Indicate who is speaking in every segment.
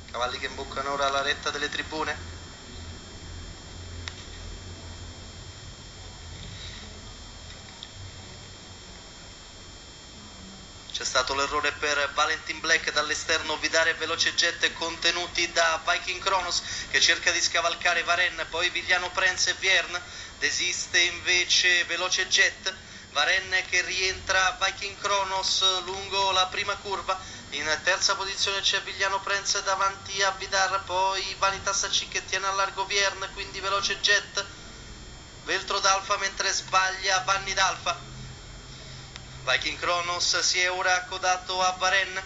Speaker 1: Cavalli che imboccano ora la retta delle tribune. C'è stato l'errore per Valentin Black dall'esterno, Vidare e Veloce Jet contenuti da Viking Kronos che cerca di scavalcare Varenne, poi Vigliano Prenz e Vierne, desiste invece Veloce Jet, Varenne che rientra Viking Kronos lungo la prima curva, in terza posizione c'è Vigliano Prenz davanti a Vidar, poi Vanitas AC che tiene a largo Vierne, quindi Veloce Jet, Veltro d'Alfa mentre sbaglia Vanni d'Alfa. Viking Kronos si è ora accodato a Varenne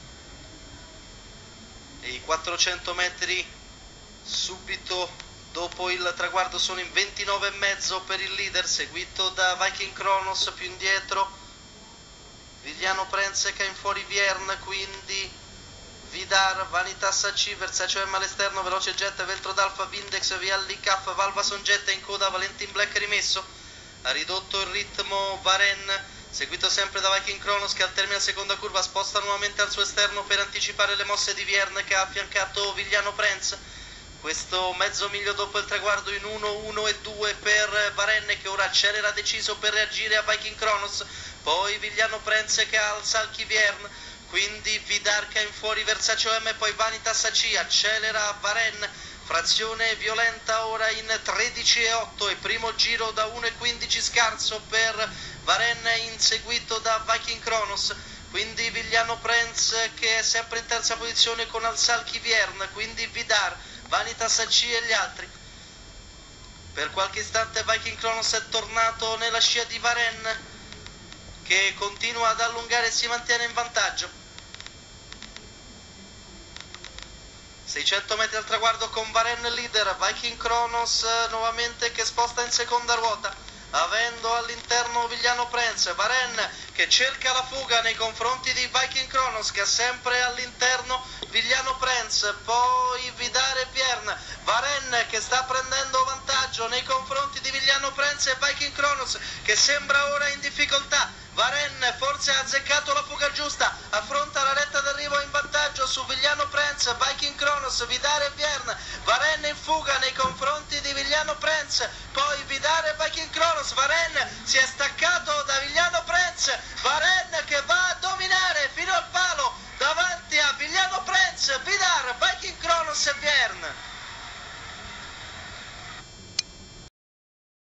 Speaker 1: e i 400 metri subito dopo il traguardo sono in 29,5 per il leader, seguito da Viking Kronos, più indietro Vigliano Prenz che ha in fuori Vierne, quindi Vidar, Vanitas AC, Versace M all'esterno, Veloce Jet, Veltro d'Alfa, Vindex, Vialli Caff, Valvason Jet in coda, Valentin Black rimesso, ha ridotto il ritmo Varenne, seguito sempre da Viking Kronos che al termine della seconda curva sposta nuovamente al suo esterno per anticipare le mosse di Vierne che ha affiancato Vigliano Prenz. Questo mezzo miglio dopo il traguardo in 1, 2 per Varenne che ora accelera deciso per reagire a Viking Kronos, poi Vigliano Prenz che ha al salchi Vierne, quindi Vidar che ha in fuori Versace OM, poi Vanitas AC, accelera Varenne, frazione violenta ora in 13,8 e primo giro da 1,15 scarso per Varenne inseguito da Viking Kronos, quindi Vigliano Prenz che è sempre in terza posizione con al salchi Vierne, quindi Vidar, Vanitas AC e gli altri. Per qualche istante Viking Kronos è tornato nella scia di Varenne che continua ad allungare e si mantiene in vantaggio. 600 metri al traguardo con Varenne leader, Viking Kronos nuovamente che sposta in seconda ruota, avendo all'interno Vigliano Prenz, Varenne che cerca la fuga nei confronti di Viking Kronos che ha sempre all'interno Vigliano Prenz, poi Vidare e Vierne, Varenne che sta prendendo vantaggio nei confronti di Vigliano Prenz e Viking Kronos che sembra ora in difficoltà. Varenne forse ha azzeccato la fuga giusta, affronta la retta d'arrivo in vantaggio su Vigliano Prenz, Viking Kronos, Vidare e Vierne, Varenne in fuga nei confronti di Vigliano Prenz, poi Vidare e Viking Kronos, Varenne si è staccato